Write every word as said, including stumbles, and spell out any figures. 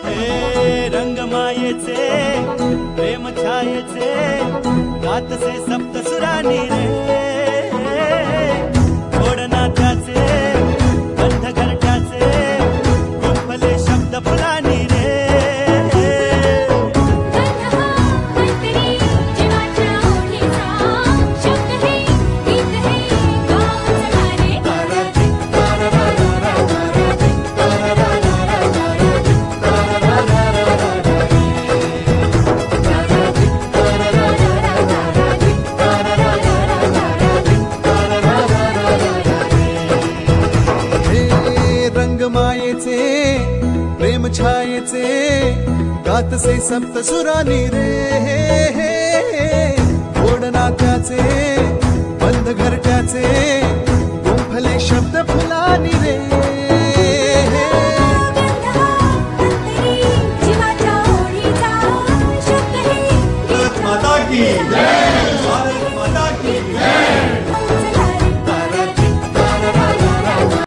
हे रंग मायेचे प्रेम छायेचे गातसे सप्तसुरानी रे गोड नात्याचे बंध घरट्याचे गुंफले शब्द फुलानी रे मायेचे प्रेम छायेचे गातसे सप्तसुरानी रे गोड नात्याचे बंद घरट्याचे गुंफले शब्द फुलानी रे माता की जय।